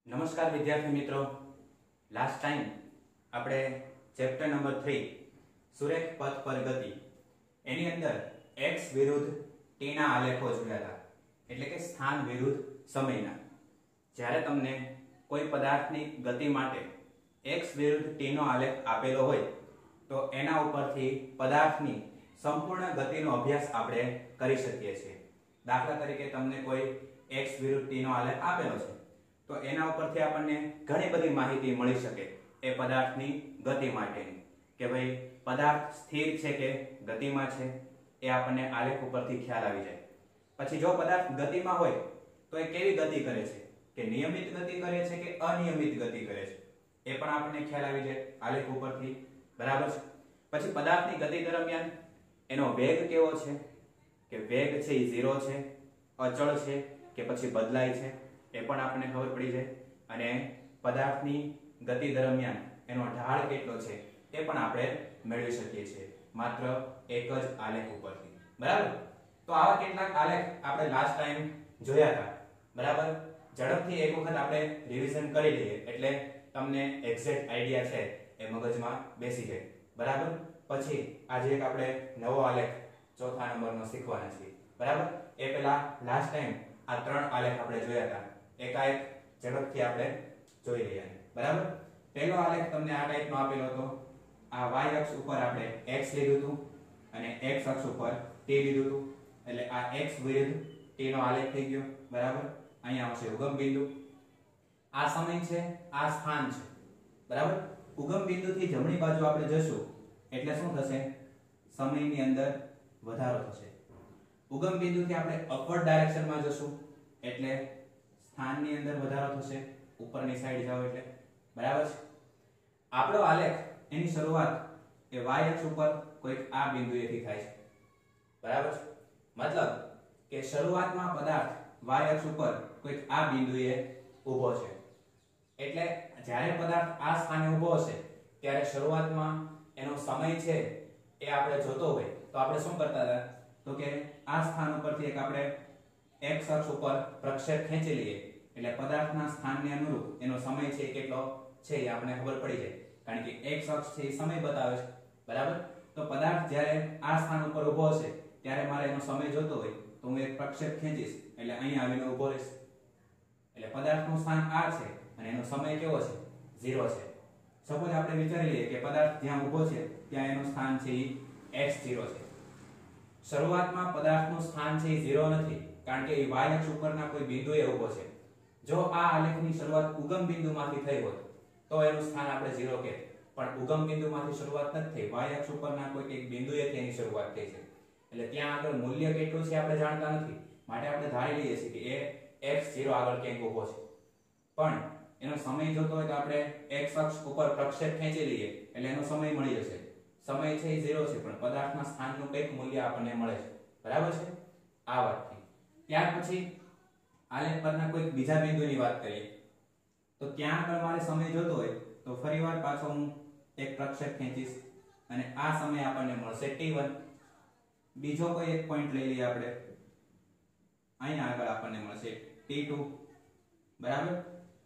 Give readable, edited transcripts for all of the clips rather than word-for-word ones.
નમસ્કાર વિદ્યાર્થી મિત્રો, લાસ્ટ ટાઈમ આપણે ચેપ્ટર નંબર 3 સુરેખ પથ પર ગતિ એની અંદર x વિરુદ્ધ t ના આલેખો જોયા હતા, એટલે કે સ્થાન વિરુદ્ધ સમયના. જ્યારે તમને કોઈ પદાર્થની ગતિ માટે x વિરુદ્ધ t નો આલેખ આપેલો હોય તો એના ઉપરથી પદાર્થની સંપૂર્ણ ગતિનો અભ્યાસ આપણે કરી શકીએ છીએ. દાખલા તરીકે તમને કોઈ x વિરુદ્ધ t નો આલેખ આપેલો છે તો એના ઉપરથી આપણને ઘણી બધી માહિતી મળી શકે એ પદાર્થની ગતિ માટેની, કે ભાઈ પદાર્થ સ્થિર છે કે ગતિમાં છે એ આપણને આલેખ ઉપરથી ખ્યાલ આવી જાય. પછી જો પદાર્થ ગતિમાં હોય તો એ કેવી ગતિ કરે છે, કે નિયમિત ગતિ કરે છે કે અનિયમિત ગતિ કરે છે, એ પણ આપણને ખ્યાલ આવી જાય આલેખ ઉપરથી. બરાબર છે. પછી પદાર્થની ગતિ દરમિયાન એનો વેગ કેવો છે, કે વેગ છે એ 0 છે, અચળ છે કે પછી બદલાય છે, એ પણ આપણને ખબર પડી જાય. અને પદાર્થની ગતિ દરમિયાન એનો ઢાળ કેટલો છે એ પણ આપણે મેળવી શકીએ છીએ માત્ર એક જ આલેખ ઉપરથી. બરાબર. તો આવા કેટલાક આલેખ આપણે લાસ્ટ ટાઈમ જોયા હતા. બરાબર. ઝડપથી એક વખત આપણે રિવિઝન કરી લઈએ એટલે તમને એક્ઝેક્ટ આઈડિયા છે એ મગજમાં બેસી જાય. બરાબર. પછી આજે એક આપણે નવો આલેખ ચોથા નંબરનો શીખવાના છીએ. બરાબર. એ પહેલા લાસ્ટ ટાઈમ આ ત્રણ આલેખ આપણે જોયા હતા, એકાએક ઝડપથી આપણે જોઈ રહ્યા. બરાબર. પહેલો આલેખ તમને આ ટાઈપનો આપેલો હતો. આ y અક્ષ ઉપર આપણે x લીધું હતું અને x અક્ષ ઉપર t લીધું હતું, એટલે આ x વિરુદ્ધ t નો આલેખ થઈ ગયો. બરાબર. અહીંયા આવશે ઉગમ બિંદુ, આ સમય છે, આ સ્થાન છે. બરાબર. ઉગમ બિંદુથી જમણી બાજુ આપણે જશું એટલે શું થશે, સમયની અંદર વધારો થશે. ઉગમ બિંદુથી આપણે અપવર્ડ ડાયરેક્શનમાં જશું એટલે સ્થાનની અંદર વધારો થશે, ઉપરની સાઈડ જાઓ એટલે. બરાબર છે. આપણો આલેખ એની શરૂઆત એ y અક્ષ ઉપર કોઈક આ બિંદુએથી થાય છે. બરાબર છે. મતલબ કે શરૂઆતમાં પદાર્થ y અક્ષ ઉપર કોઈક આ બિંદુએ ઊભો છે, એટલે જ્યારે પદાર્થ આ સ્થાને ઊભો હશે ત્યારે શરૂઆતમાં એનો સમય છે એ આપણે જોતો હોય તો આપણે શું કરતા હતા, તો કે આ સ્થાન ઉપરથી એક આપણે x અક્ષ ઉપર પ્રક્ષેપ ખેંચી લઈએ એટલે પદાર્થના સ્થાનને અનુરૂપ એનો સમય છે કેટલો છે એ આપણને ખબર પડી જાય, કારણ કે x અક્ષ છે એ સમય બતાવે છે. બરાબર. તો પદાર્થ જ્યારે આ સ્થાન ઉપર ઊભો હશે ત્યારે મારે એનો સમય જોતો હોય તો હું એક પ્રક્ષેપ ખેંચીશ એટલે અહીં આવીને ઊભો રહીશ, એટલે પદાર્થનું સ્થાન આ છે અને એનો સમય કેવો છે, 0 છે. સપોઝ આપણે વિચારી લઈએ કે પદાર્થ જ્યાં ઊભો છે ત્યાં એનું સ્થાન છે એ x0 છે. શરૂઆતમાં પદાર્થનું સ્થાન છે એ 0 નથી, કારણ કે એ y અક્ષ ઉપરના કોઈ બિંદુએ ઊભો છે. જો આ આલેખની શરૂઆત ઉગમ બિંદુમાંથી થઈ હોત તો એનું સ્થાન આપણે 0 કહેત, પણ ઉગમ બિંદુમાંથી શરૂઆત નથી થઈ, y અક્ષ ઉપરના કોઈ એક બિંદુએથી એની શરૂઆત થઈ છે, એટલે ત્યાં આગળ મૂલ્ય કેટલું છે આપણે જાણતા નથી, માટે આપણે ધારી લઈએ છીએ કે એ x0 આગળ ક્યાંક ઊભો છે. પણ એનો સમય જોતો હોય તો આપણે x અક્ષ ઉપર પ્રક્ષેપ ખેંચી લઈએ એટલે એનો સમય મળી જશે. સમય છે એ 0 છે પણ પદાર્થના સ્થાનનું કંઈક મૂલ્ય આપણને મળે છે. બરાબર છે. આ વાતથી ત્યાર પછી આલેખ પરના કોઈક બીજા બિંદુની વાત કરીએ તો ત્યાં આગળ મારે સમય જોતો હોય તો ફરીવાર પાછો હું એક પ્રક્ષેપ ખેંચીશ અને આ સમય આપણને મળશે t1. બીજો કોઈ એક પોઈન્ટ લઈ લઈએ આપણે, અહીંયા આગળ આપણને મળશે t2. બરાબર.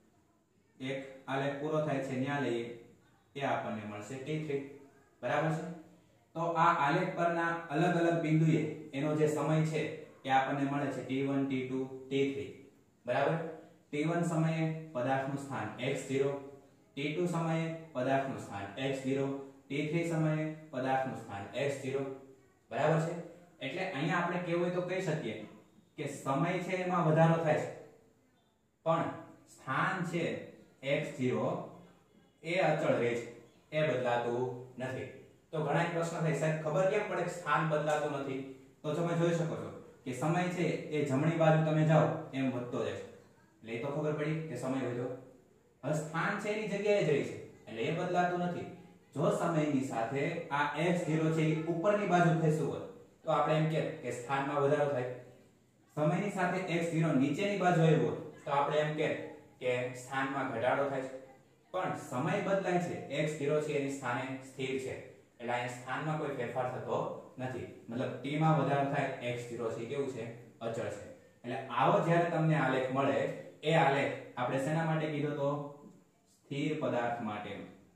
એક આલેખ પૂરો થાય છે ત્યાં લઈએ એ આપણને મળશે t3. બરાબર છે. તો આ આલેખ પરના અલગ અલગ બિંદુએ એનો જે સમય છે એ આપણને મળે છે t1 t2 t3. બરાબર. t1 સમયે પદાર્થનું સ્થાન x0, t2 સમયે પદાર્થનું સ્થાન x0, t3 સમયે પદાર્થનું સ્થાન x0. બરાબર છે. એટલે અહીંયા આપણે કેવું હોય તો કહી શકીએ કે સમય છે એમાં વધારો થાય છે પણ સ્થાન છે x0 એ અચળ રહે છે, એ બદલાતું નથી. તો ઘણા એક પ્રશ્ન થાય, સાહેબ ખબર કેમ પડે કે સ્થાન બદલાતું નથી? તો તમે જોઈ શકો છો કે સમય છે એ જમણી બાજુ તમે જાઓ એમ વધતો જાય છે, એટલે એ તો ખબર પડી કે સમય વધ્યો. હવે સ્થાન છે એની જગ્યાએ જ રહે છે એટલે એ બદલાતું નથી. જો સમયની સાથે આ x0 છે એ ઉપરની બાજુ ખસ્યું હોત તો આપણે એમ કે સ્થાનમાં વધારો થાય. સમયની સાથે x0 નીચેની બાજુ આવ્યો હોત તો આપણે એમ કે સ્થાનમાં ઘટાડો થાય છે. પણ સમય બદલાય છે, x0 છે એની સ્થાને સ્થિર છે એટલે અહીંયા સ્થાનમાં કોઈ ફેરફાર થતો નથી. મતલબ t માં વધારો થાય, x0 છે કેવું છે, અચળ છે. એટલે આવો જ્યારે તમને આલેખ મળે એ આલેખ આપણે શેના માટે કીધો તો સ્થિર પદાર્થ માટે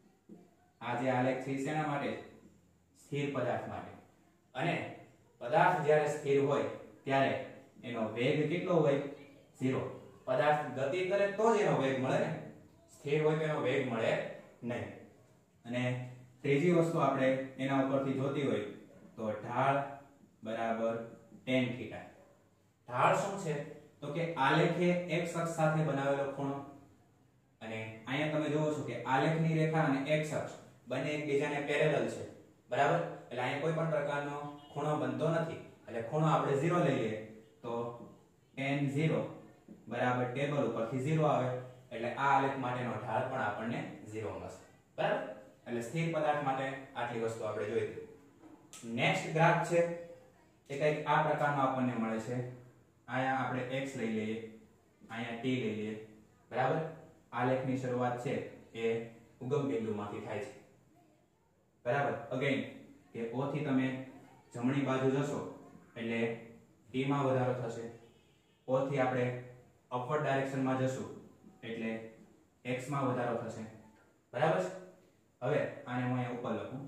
આ જે આલેખ છે શેના માટે સ્થિર પદાર્થ માટે અને પદાર્થ જ્યારે સ્થિર હોય ત્યારે એનો વેગ કેટલો હોય 0 પદાર્થ ગતિ કરે તો જ એનો વેગ મળે ને સ્થિર હોય તો એનો વેગ મળે નહીં અને ત્રીજી વસ્તુ આપણે એના ઉપરથી જોતી હોય તો ઢાળ બરાબર tan θ ઢાળ શું છે તો કે આલેખે x અક્ષ સાથે બનાવેલો ખૂણો અને અહીંયા તમે જોવો છો કે આલેખની રેખા અને x અક્ષ બંને એકબીજાને પેરેલલ છે બરાબર એટલે અહીંયા કોઈ પણ પ્રકારનો ખૂણો બનતો નથી એટલે ખૂણો આપણે 0 લઈ લઈએ તો tan 0 બરાબર ટેબલ ઉપરથી 0 આવે એટલે આ આલેખ માટેનો ઢાળ પણ આપણને 0 મળશે બરાબર એટલે સ્થિર પદાર્થ માટે આટલી વસ્તુ આપણે જોઈ લીધી નેક્સ્ટ ગ્રાફ છે એ કંઈક આ પ્રકારનો આપણને મળે છે અહીંયા આપણે x લઈ લઈએ અહીંયા t લઈ લઈએ બરાબર આલેખની શરૂઆત છે એ ઉગમ બિંદુમાંથી થાય છે બરાબર અગેન કે o થી તમે જમણી બાજુ જશો એટલે t માં વધારો થશે o થી આપણે અપવર્ડ ડાયરેક્શનમાં જશું એટલે x માં વધારો થશે બરાબર હવે આને હું અહીંયા ઉપર લખું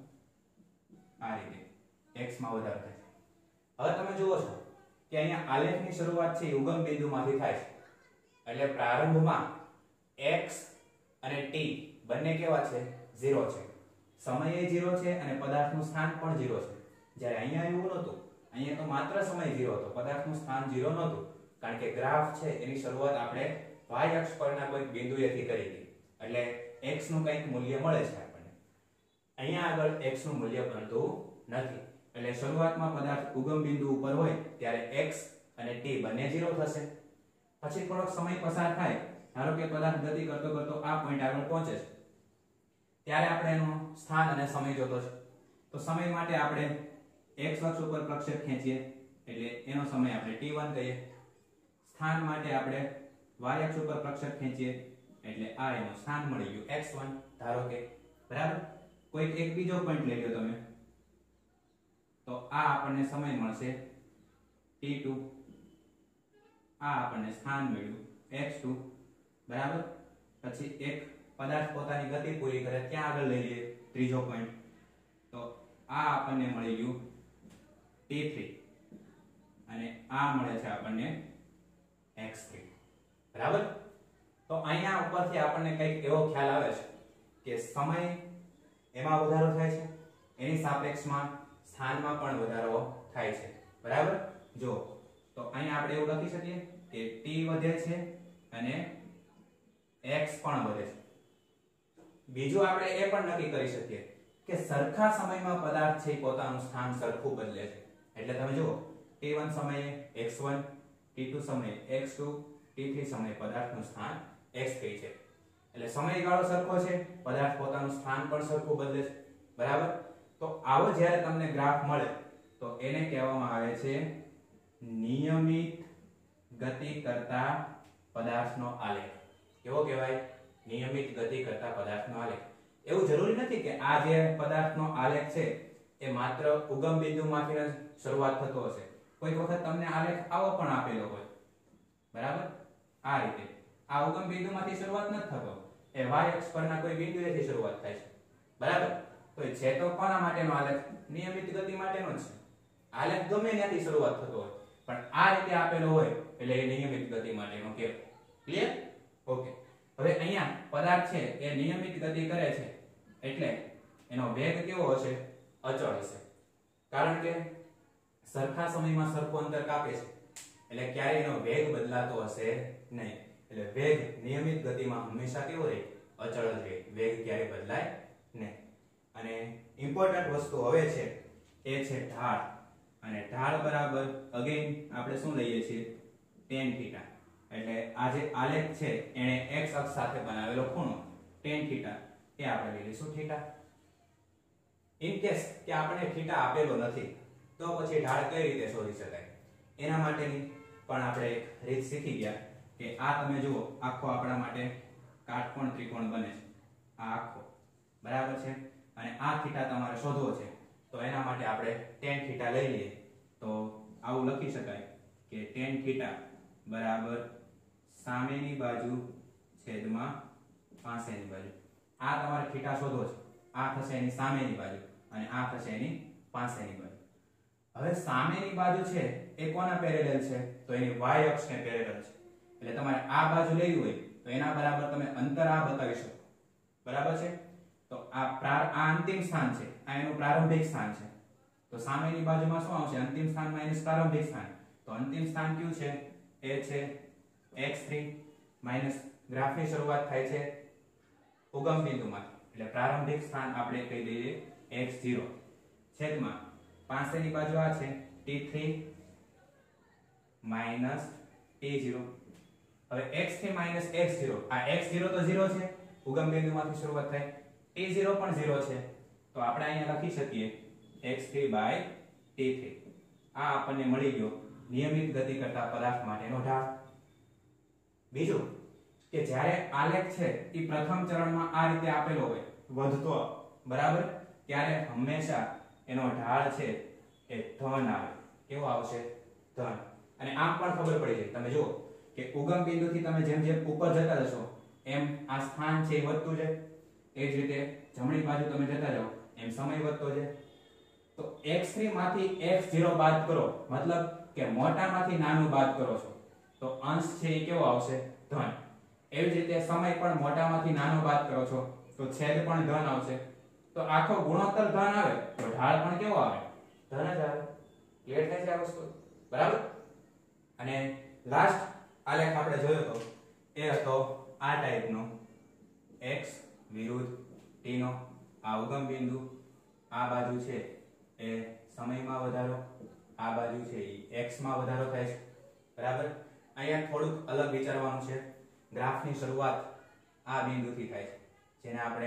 આ રીતે x માં વધારો થાય હવે તમે જુઓ છો કે અહીંયા આલેખની શરૂઆત છે ઉગમ બિંદુમાંથી થાય છે એટલે પ્રારંભમાં x અને t બંને કેવા છે 0 છે સમય 0 છે અને પદાર્થનું સ્થાન પણ 0 છે જ્યારે અહીંયા એવું નહોતું અહીંયા તો માત્ર સમય 0 હતો પદાર્થનું સ્થાન 0 નહોતું કારણ કે ગ્રાફ છે એની શરૂઆત આપણે y અક્ષ પરના કોઈ બિંદુએથી કરી હતી એટલે x નું કંઈક મૂલ્ય મળે છે આપણને અહીંયા આગળ x નું મૂલ્ય બનતું નથી એટલે શરૂઆતમાં પદાર્થ ઉગમ બિંદુ ઉપર હોય ત્યારે x અને t બંને 0 થશે પછી થોડોક સમય પસાર થાય ધારો કે પદાર્થ ગતિ કરતો કરતો આ પોઈન્ટ આગળ પહોંચે છે ત્યારે આપણે એનું સ્થાન અને સમય જોતો છે તો સમય માટે આપણે x અક્ષ ઉપર પ્રક્ષેપ ખેંચીએ એટલે એનો સમય આપણે t1 કહીએ સ્થાન માટે આપણે y અક્ષ ઉપર પ્રક્ષેપ ખેંચીએ એટલે આ એનું સ્થાન મળી ગયું x1 ધારો કે બરાબર કોઈક એક બીજો પોઈન્ટ લઈ લો તમે તો આ આપણને સમય મળશે t2 આ આપણને સ્થાન મળ્યું x2 બરાબર પછી એક પદાર્થ પોતાની ગતિ પૂરી કરે ત્યાં આગળ લઈ લઈએ ત્રીજો પોઈન્ટ તો આ આપણને મળી ગયું t3 અને આ મળે છે આપણને x3 બરાબર તો અહીંયા ઉપરથી આપણને કંઈક એવો ખ્યાલ આવે છે કે સમય એમાં વધારો થાય છે એની સાપેક્ષમાં સ્થાનમાં પણ વધારો થાય છે બરાબર જો તો અહીંયા આપણે એવું લખી શકીએ કે t વધે છે અને x પણ વધે છે બીજું આપણે એ પણ નક્કી કરી શકીએ કે સરખા સમયમાં પદાર્થ છે પોતાનું સ્થાન સરખું બદલે છે એટલે તમે જુઓ t1 સમયે x1 t2 સમયે x2 t3 સમયે પદાર્થનું સ્થાન x3 છે એટલે સમયગાળો સરખો છે પદાર્થ પોતાનું સ્થાન પણ સરખું બદલે છે બરાબર તો આવો જ્યારે તમને ગ્રાફ મળે તો એને કહેવામાં આવે છે નિયમિત ગતિ કરતા પદાર્થનો આલેખ કેવો કહેવાય નિયમિત ગતિ કરતા પદાર્થનો આલેખ એવું જરૂરી નથી કે આ જે પદાર્થનો આલેખ છે એ માત્ર ઉગમ બિંદુમાંથી જ શરૂઆત થતો હશે કોઈક વખત તમને આલેખ આવો પણ આપેલો હોય બરાબર આ રીતે આ ઉગમ બિંદુમાંથી શરૂઆત નથી થતો એ y અક્ષ પરના કોઈ બિંદુએથી શરૂઆત થાય છે બરાબર તો છે તો કોના માટેનો આલેખ નિયમિત ગતિ માટેનો જ છે આલેખ ગમે ત્યાંથી શરૂઆત થતો હોય પણ આ રીતે આપેલો હોય એટલે એ નિયમિત ગતિ માટેનો કહેવાય ક્લિયર ઓકે હવે અહીંયા પદાર્થ છે એ નિયમિત ગતિ કરે છે એટલે એનો વેગ કેવો હશે અચળ હશે કારણ કે સરખા સમયમાં સરખું અંતર કાપે છે એટલે ક્યારે એનો વેગ બદલાતો હશે નહીં એટલે વેગ નિયમિત ગતિમાં હંમેશા કેવો રહે અચળ જ રહે વેગ ક્યારે બદલાય નહીં અને ઇમ્પોર્ટન્ટ વસ્તુ હવે છે એ છે ઢાળ અને ઢાળ બરાબર અગેન આપણે શું લઈએ છીએ tan θ એટલે આ જે આલેખ છે એને x અક્ષ સાથે બનાવેલો ખૂણો tan θ એ આપણે લઈ લઈશું θ ઇન કેસ કે આપણે θ આપેલો નથી તો પછી ઢાળ કઈ રીતે શોધી શકાય એના માટેની પણ આપણે એક રીત શીખી ગયા કે આ તમે જુઓ આખો આપણા માટે કાટકોણ ત્રિકોણ બને છે આ આખો બરાબર છે અને આ θ તમારે શોધવો છે તો એના માટે આપણે tan θ લઈ લઈએ તો આવું લખી શકાય કે tan θ બરાબર સામેની બાજુ છેદમાં 65 ની બાજુ. આ તમારે થીટા શોધવો છે. આ થશે એની સામેની બાજુ અને આ થશે એની 65 ની બાજુ. હવે સામેની બાજુ છે એ કોના પેરેલલ છે? તો એની y અક્ષને પેરેલલ છે. એટલે તમારે આ બાજુ લેવી હોય તો એના બરાબર તમે અંતર આ બતાવી શકો. બરાબર છે? તો આ અંતિમ સ્થાન છે, આ એનું પ્રારંભિક સ્થાન છે. તો સામેની બાજુમાં શું આવશે? અંતિમ સ્થાન માઈનસ પ્રારંભિક સ્થાન. તો અંતિમ સ્થાન કયું છે? એ છે x3 માઈનસ ગ્રાફની શરૂઆત થાય છે ઉગમ બિંદુમાંથી. એટલે પ્રારંભિક સ્થાન આપણે કહી દઈએ x0 છેદમાં 65 ની બાજુ આ છે t3 માઈનસ t0. હવે x3 માઈનસ x0, આ x0 તો 0 છે, ઉગમ બિંદુમાંથી શરૂઆત થાય. t0 પણ 0 છે, તો આપણે અહીંયા લખી શકીએ x3/t3. આ આપણને મળી ગયો નિયમિત ગતિ કરતા પદાર્થ માટેનો ઢાળ. બીજું કે જ્યારે આલેખ છે એ પ્રથમ ચરણમાં આ રીતે આપેલો હોય વધતો, બરાબર, ત્યારે હંમેશા એનો ઢાળ છે એ ધન આવે. કેવો આવશે? ધન. અને આમ પણ ખબર પડી જાય. તમે જુઓ કે ઉગમ બિંદુથી તમે જેમ જેમ ઉપર જતા જશો એમ આ સ્થાન છે એ વધતું જાય. એ જ રીતે જમણી બાજુ તમે જતા જાઓ એમ સમય વધતો જાય. તો x3 માંથી x0 બાદ કરો, મતલબ કે મોટામાંથી નાનું બાદ કરો છો, તો અંશ છે એ કેવો આવશે? ધન. એવી જ રીતે સમય પણ મોટામાંથી નાનો બાદ કરો છો તો છેદ પણ ધન આવશે. તો આખો ગુણોત્તર ધન આવે તો ઢાળ પણ કેવો આવે? ધન જ આવે. ક્લિયર થાય છે આ વસ્તુ? બરાબર. અને લાસ્ટ આલેખ આપણે જોયો તો એ હતો આ ટાઈપનો x વિરુદ્ધ t નો. આ ઉગમ બિંદુ, આ બાજુ છે એ સમયમાં વધારો, આ બાજુ છે એ x માં વધારો થાય છે. બરાબર. અહીંયા થોડુંક અલગ વિચારવાનું છે. ગ્રાફની શરૂઆત આ બિંદુથી થાય છે જેને આપણે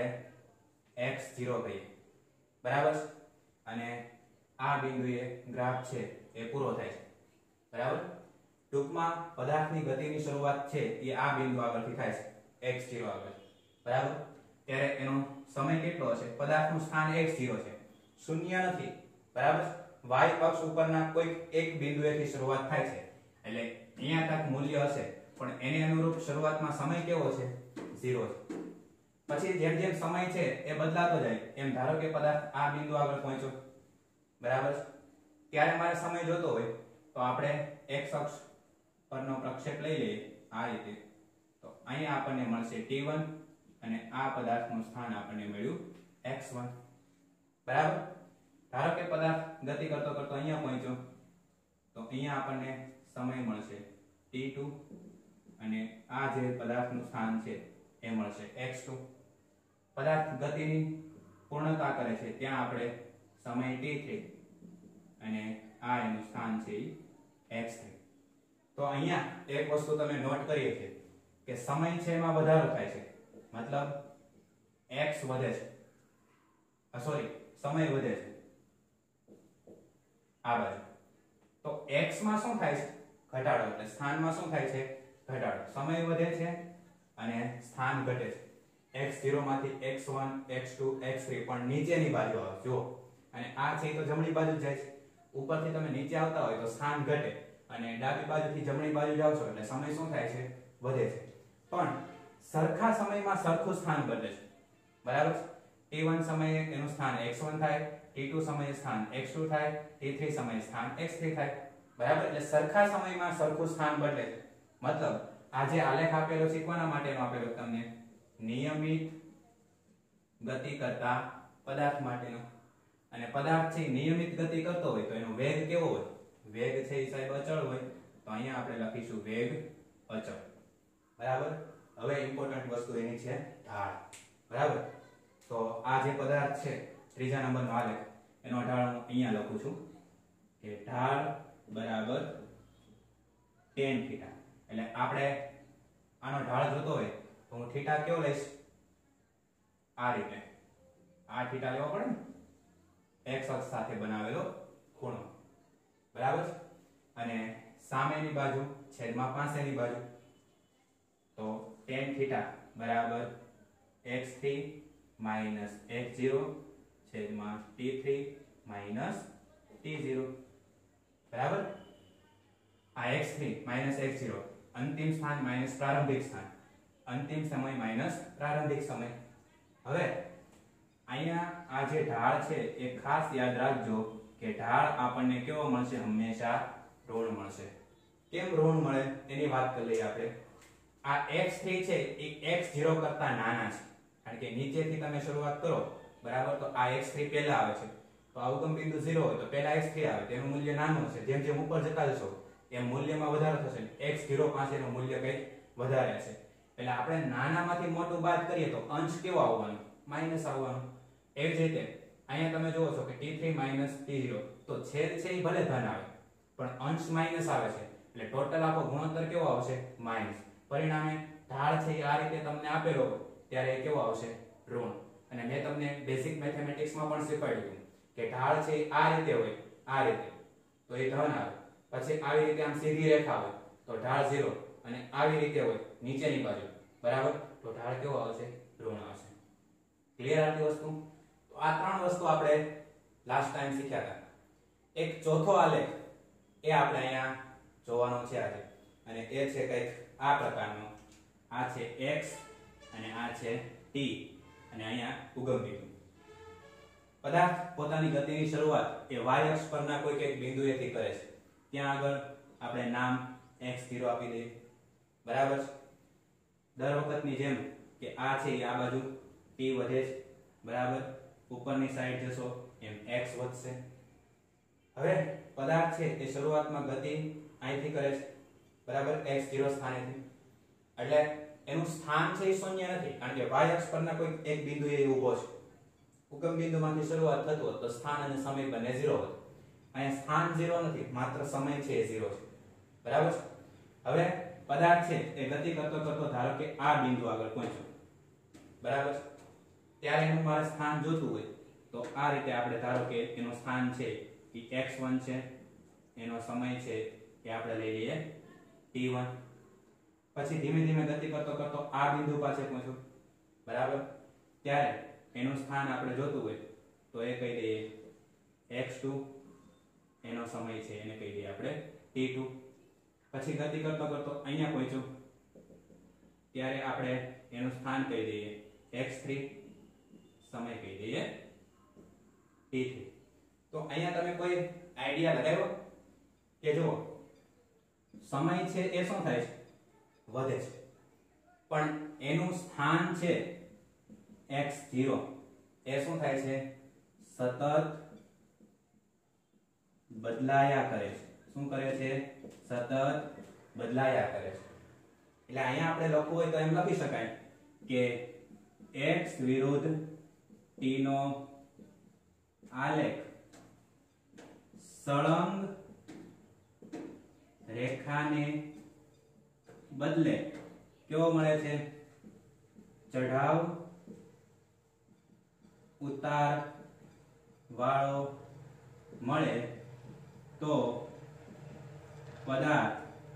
x0 કહીએ. બરાબર. અને આ બિંદુએ ગ્રાફ છે એ પૂરો થાય છે. બરાબર. ટૂંકમાં પદાર્થની ગતિની શરૂઆત છે એ આ બિંદુ આગળથી થાય છે x0 આગળ. બરાબર. ત્યારે એનો સમય કેટલો હશે? પદાર્થનું સ્થાન x0 છે, શૂન્ય નથી. બરાબર. y અક્ષ ઉપરના કોઈ એક બિંદુએથી શરૂઆત થાય છે એટલે અહીંયા તક મૂલ્ય હશે, પણ એને અનુરૂપ શરૂઆતમાં સમય કેવો છે? 0 છે. પછી જેમ જેમ સમય છે એ બદલાતો જાય એમ ધારો કે પદાર્થ આ બિંદુ આગળ પહોંચ્યો, બરાબર, ત્યારે મારે સમય જોતો હોય તો આપણે x અક્ષ પરનો પ્રક્ષેપ લઈ લઈએ આ રીતે. તો અહીંયા આપણને મળશે t1 અને આ પદાર્થનું સ્થાન આપણને મળ્યું x1. બરાબર. ધારો કે પદાર્થ ગતિ કરતો કરતો અહીંયા પહોંચ્યો તો અહીંયા આપણને સમય મળશે t2 અને આ જે પદાર્થનું સ્થાન છે એ મળશે x2. પદાર્થ ગતિની પૂર્ણતા કરે છે ત્યાં આપણે સમય t3 અને આ એનું સ્થાન છે x3. તો અહીંયા એક વસ્તુ તમે નોટ કરીએ છે કે સમય છે એમાં વધારો થાય છે, મતલબ x વધે છે, સોરી સમય વધે છે આ બાજુ. તો x માં શું થાય છે? ઘટાડો. એટલે સ્થાનમાં શું થાય છે? ઘટાડો. સમય વધે છે અને સ્થાન ઘટે છે. x0 માંથી x1 x2 x3 પણ નીચેની બાજુ આવે જુઓ, અને આ છે તો જમણી બાજુ જાય છે. ઉપરથી તમે નીચે આવતા હોય તો સ્થાન ઘટે અને ડાબી બાજુથી જમણી બાજુ જાવ છો એટલે સમય શું થાય છે? વધે છે. પણ સરખા સમયમાં સરખું સ્થાન બદલે છે. બરાબર. t1 સમયે એનું સ્થાન x1 થાય, t2 સમયે સ્થાન x2 થાય, t3 સમયે સ્થાન x3 થાય. બરાબર. એટલે સરખા સમયમાં સરખું સ્થાન બદલે છે. મતલબ આ જે આલેખ આપેલો છે કોના માટેનો આપેલો? તમને નિયમિત ગતિ કરતા પદાર્થ માટેનો. અને પદાર્થ છે નિયમિત ગતિ કરતો હોય તો એનો વેગ કેવો હોય? વેગ છે એ સાહેબ અચળ હોય, તો અહીંયા આપણે લખીશું વેગ અચળ. બરાબર. હવે ઇમ્પોર્ટન્ટ વસ્તુ એની છે ઢાળ. બરાબર. તો આ જે પદાર્થ છે ત્રીજા નંબરનો આલેખ, એનો ઢાળ હું અહીંયા લખું છું કે ઢાળ બરાબર tan થીટા. એટલે આપણે આનો ઢાળ જોતો હોય તો હું થીટા કેવો લઈશ? આ રીતે. આ થીટા લેવો પડે ને, x અક્ષ સાથે બનાવેલો ખૂણો. બરાબર. અને સામેની બાજુ છેદમાં પાસેની બાજુ, તો tan થીટા બરાબર x3 માઈનસ x0 છેદમાં t3 માઈનસ t0. બરાબર. આ x3 માઈનસ x0 અંતિમ સ્થાન માઈનસ પ્રારંભિક સ્થાન, અંતિમ સમય માઈનસ પ્રારંભિક સમય. હવે અહીંયા આ જે ઢાળ છે એ ખાસ યાદ રાખજો કે ઢાળ આપણને કેવો મળશે? હંમેશા ઋણ મળશે. કેમ ઋણ મળે એની વાત કરી લઈએ આપણે. આ x3 છે એ x0 કરતા નાના છે, કારણ કે નીચેથી તમે શરૂઆત કરો બરાબર, તો આ x3 પહેલા આવે છે, તો આ ઉગમ બિંદુ 0 હોય તો પહેલા x3 આવે, તેનું મૂલ્ય નાનું હશે. જેમ જેમ ઉપર જતા જશો એમ મૂલ્યમાં વધારો થશે. x0 પાસેનું મૂલ્ય કંઈક વધારે હશે. એટલે આપણે નાનામાંથી મોટું બાદ કરીએ તો અંશ કેવો આવવાનો? માઈનસ આવવાનો. એ જ રીતે અહીંયા તમે જુઓ છો કે t3 t0, તો છેદ છે એ ભલે ધન આવે પણ અંશ માઈનસ આવે છે, એટલે ટોટલ આખો ગુણોત્તર કેવો આવશે? માઈનસ. પરિણામે ઢાળ છે એ આ રીતે તમને આપેલો હોય ત્યારે એ કેવો આવશે? ઋણ. અને મેં તમને બેઝિક મેથેમેટિક્સમાં પણ શીખવાડ્યું કે ઢાળ છે આ રીતે હોય, આ રીતે, તો એ ધન આવે. પછી આવી રીતે આમ સીધી રેખા હોય તો ઢાળ 0, અને આવી રીતે હોય નીચેની બાજુ બરાબર, તો ઢાળ કેવો આવશે? ઋણ આવશે. ક્લિયર આટલી વસ્તુ? તો આ ત્રણ વસ્તુ આપણે લાસ્ટ ટાઈમ શીખ્યા હતા. એક ચોથો આલેખ એ આપણે અહીંયા જોવાનો છે આજે, અને એ છે કંઈક આ પ્રકારનો. આ છે x અને આ છે t, અને અહીંયા ઉગમ બિંદુ. પદાર્થ પોતાની ગતિની શરૂઆત એ y અક્ષ પરના કોઈક એક બિંદુએથી કરે છે. ત્યાં આગળ આપણે નામ x0 આપી દઈએ બરાબર. દર વખતની જેમ કે આ છે એ આ બાજુ t વધે છે બરાબર, ઉપરની સાઈડ જશો એમ x વધશે. હવે પદાર્થ છે એ શરૂઆતમાં ગતિ અહીંથી કરે છે બરાબર, x0 સ્થાનેથી. એટલે એનું સ્થાન છે એ શૂન્ય નથી, કારણ કે y અક્ષ પરના કોઈ એક બિંદુએ ઊભો છે. ઉગમ બિંદુમાંથી શરૂઆત થતું હોત તો સ્થાન અને સમય બંને 0 હોત. અહીંયા સ્થાન 0 નથી, માત્ર સમય છે એ 0 છે બરાબર. હવે પદાર્થ છે એ ગતિ કરતો કરતો ધારો કે આ બિંદુ આગળ પહોંચ્યો બરાબર, ત્યારે એનું મારે સ્થાન જોતું હોય તો આ રીતે આપણે ધારો કે એનું સ્થાન છે એ x1 છે, એનો સમય છે એ આપણે લઈ લઈએ t1. પછી ધીમે ધીમે ગતિ કરતો કરતો આ બિંદુ પાસે પહોંચ્યો બરાબર, ત્યારે એનું સ્થાન આપણે જોતું હોય તો એ કહી દઈએ x2, એનો સમય છે એને કહી દઈએ આપણે t2. પછી ગતિ કરતો કરતો અહીંયા પહોંચ્યો ત્યારે આપણે એનું સ્થાન કહી દઈએ x3, સમય કહી દઈએ t3. તો અહીંયા તમે કોઈ આઈડિયા લગાવ્યો કે જુઓ સમય છે એ શું થાય છે? વધે છે, પણ એનું સ્થાન છે x0 એ શું થાય છે? સતત બદલાયા કરે છે. શું કરે છે? સતત બદલાયા કરે છે. એટલે અહીંયા આપણે લખવું હોય તો એમ લખી શકાય કે x વિરુદ્ધ t નો આલેખ સળંગ રેખાને બદલે કેવો મળે છે? ચઢાવ ઉતાર વાળો મળે તો પદાર્થ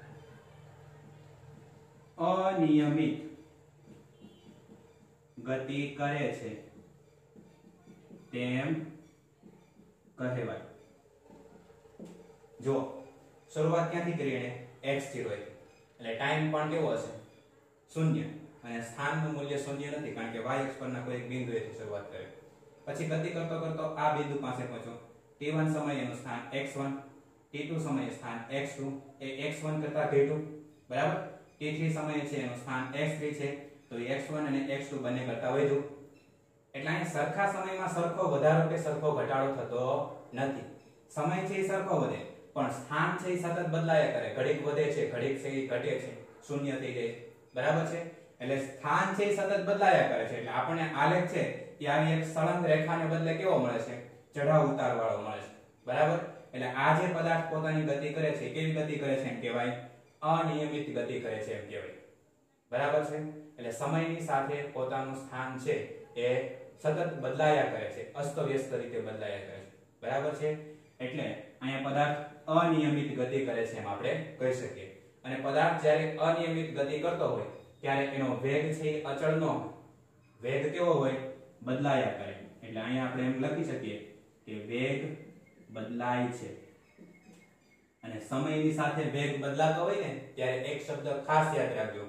અનિયમિત ગતિ કરે છે તેમ કહેવાય. જો શરૂઆત ક્યાંથી કરી એને? x0 એટલે ટાઈમ પણ કેવો હશે? શૂન્ય, અને સ્થાનનું મૂલ્ય શૂન્ય નથી, કારણ કે y અક્ષ પરના કોઈ એક બિંદુએથી શરૂઆત કરે. પછી ગતિ કરતો કરતો આ બિંદુ પાસે પહોંચો, t1 સમયનું સ્થાન x1, t2 સમયે સ્થાન x2 એ x1 કરતા ઘટ્યું બરાબર. t3 સમયે છે એનું સ્થાન x3 છે, તો એ x1 અને x2 બંને કરતા વધ્યું. એટલે અહીં સરખા સમયમાં સરખો વધારો કે સરખો ઘટાડો થતો નથી. સમય છે એ સરખો વધે, પણ સ્થાન છે એ સતત બદલાયા કરે. ઘડીક વધે છે, ઘડીક છે એ ઘટે છે, શૂન્ય થઈ જાય બરાબર છે. એટલે સ્થાન છે એ સતત બદલાયા કરે છે. એટલે આપણને આલેખ છે એ આવી એક સળંગ રેખાને બદલે કેવો મળે છે? ચઢાવ ઉતાર વાળો મળે છે બરાબર. એટલે આ જે પદાર્થ પોતાની ગતિ કરે છે, કેવી ગતિ કરે છે એમ કહેવાય? અનિયમિત ગતિ કરે છે એમ કહેવાય બરાબર છે. એટલે સમયની સાથે પોતાનું સ્થાન છે એ સતત બદલાયા કરે છે, અસ્તવ્યસ્ત રીતે બદલાયા કરે છે બરાબર છે. એટલે અહીંયા પદાર્થ અનિયમિત ગતિ કરે છે એમ આપણે કહી શકીએ. અને પદાર્થ જ્યારે અનિયમિત ગતિ કરતો હોય ત્યારે એનો વેગ છે એ અચળ ન હોય. વેગ કેવો હોય? બદલાયા કરે. એટલે અહીંયા આપણે એમ લખી શકીએ કે વેગ બદલાય છે. અને સમયની સાથે વેગ બદલાતો હોય ને ત્યારે એક શબ્દ ખાસ યાદ રાખજો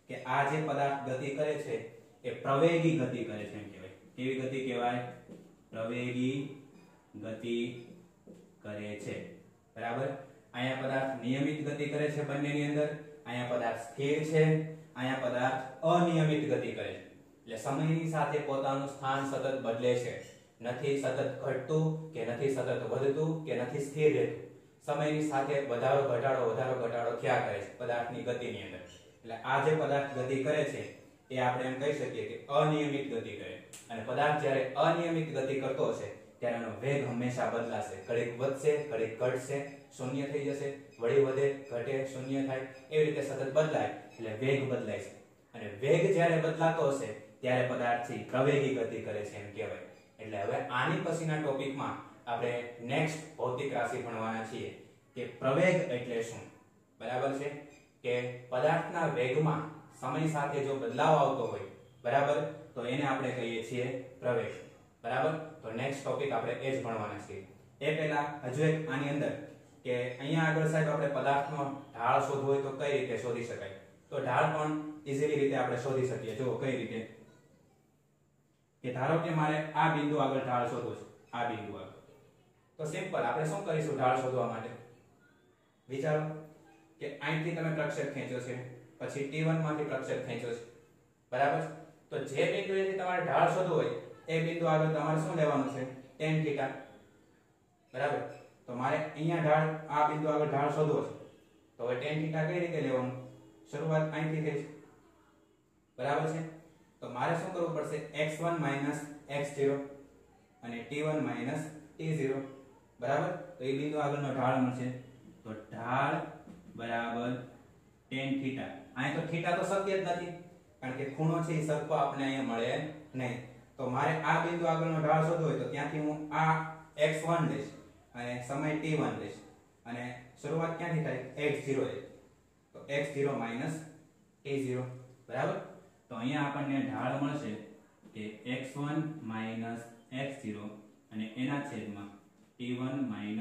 કે આ જે પદાર્થ ગતિ કરે છે એ પ્રવેગી ગતિ કરે છે એમ કહેવાય. કેવી ગતિ કહેવાય? પ્રવેગી ગતિ કરે છે. બરાબર. અહીંયા પદાર્થ નિયમિત ગતિ કરે છે બંનેની અંદર, અહીંયા પદાર્થ સ્થિર છે, અહીંયા પદાર્થ અનિયમિત ગતિ કરે છે. એટલે સમયની સાથે પોતાનું સ્થાન સતત બદલે છે. નથી સતત ઘટતું કે નથી સતત વધતું કે નથી સ્થિર રહેતું. સમયની સાથે વધારો ઘટાડો થયા કરે છે પદાર્થની ગતિની અંદર. એટલે આ જે પદાર્થ ગતિ કરે છે એ આપણે એમ કહી શકીએ કે અનિયમિત ગતિ કરે. અને પદાર્થ જ્યારે અનિયમિત ગતિ કરતો હશે ત્યારે એનો વેગ હંમેશા બદલાશે. ઘડીક વધશે, ઘડીક ઘટશે, શૂન્ય થઈ જશે, વળી વધે, ઘટે, શૂન્ય થાય, એવી રીતે સતત બદલાય એટલે વેગ બદલાય છે. અને વેગ જ્યારે બદલાતો હશે ત્યારે પદાર્થ પ્રવેગી ગતિ કરે છે એમ કહેવાય. એટલે હવે આની પછીના ટોપિકમાં આપણે નેક્સ્ટ ભૌતિક રાશિ ભણવાના છીએ કે પ્રવેગ એટલે શું. બરાબર છે કે પદાર્થના વેગમાં સમય સાથે જો બદલાવ આવતો હોય, બરાબર, તો એને આપણે કહીએ છીએ પ્રવેગ. બરાબર. તો નેક્સ્ટ ટોપિક આપણે એ જ ભણવાના છીએ. એ પહેલા હજુ એક આની અંદર કે અહીંયા આગળ સાહેબ આપણે પદાર્થનો ઢાળ શોધવો હોય તો કઈ રીતે શોધી શકાય? તો ઢાળ પણ ઈઝીલી રીતે આપણે શોધી શકીએ. જો કઈ રીતે કે ધારો કે મારે આ બિંદુ આગળ ઢાળ શોધવો છે, આ બિંદુ આગળ, તો સિમ્પલ આપણે શું કરીશું ઢાળ શોધવા માટે? વિચારો કે અહીંથી તમે પ્રક્ષેપ ખેંચ્યો છે, પછી T1 માંથી પ્રક્ષેપ ખેંચ્યો છે, બરાબર. તો જે બિંદુએથી તમારે ઢાળ શોધવો હોય એ બિંદુ આગળ તમારે શું લેવાનું છે? tan θ. બરાબર. તો મારે અહીંયા ઢાળ આ બિંદુ આગળ ઢાળ શોધવો છે, તો હવે tan θ કઈ રીતે લેવાનું? શરૂઆત અહીંથી થઈ છે, બરાબર છે. તો મારે શું કરવું પડશે? x1 x0 અને T1 T0, બરાબર. તો એ બિંદુ આગળનો ઢાળ મળશે. તો ઢાળ બરાબર tan θ. અહીં તો θ તો શક્ય જ નથી કારણ કે ખૂણો છે એ સરખો આપણે અહીંયા મળે નહીં. તો મારે આ બિંદુ આગળનો ઢાળ શોધવો હોય તો ત્યાંથી હું આ x1 લઈશ અને સમય T1 લઈશ અને શરૂઆત ક્યાંથી થાય? x0 થી. તો x0 T0, બરાબર. તો અહીંયા આપણને ઢાળ મળશે કે x1 x0 અને એના છેદમાં T1